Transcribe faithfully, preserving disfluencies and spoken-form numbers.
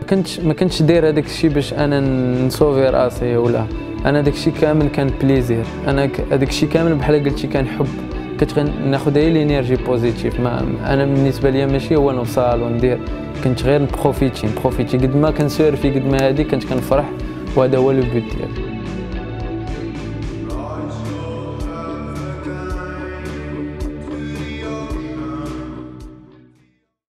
كنتش ما كنتش داير هذاك الشيء باش انا نسوفي راسي ولا انا داك الشيء كامل كان بليزير. انا هذاك الشيء كامل بحال قلتي كان حب، كنت ناخذ هي الانرجي بوزيتيف. ما انا بالنسبه ليا ماشي هو نوصل وندير، كنت غير نبروفيتي نبروفيتي قد ما كنسيرفي قد ما هذه كنت كنفرح، وهذا هو لو بوت ديالي.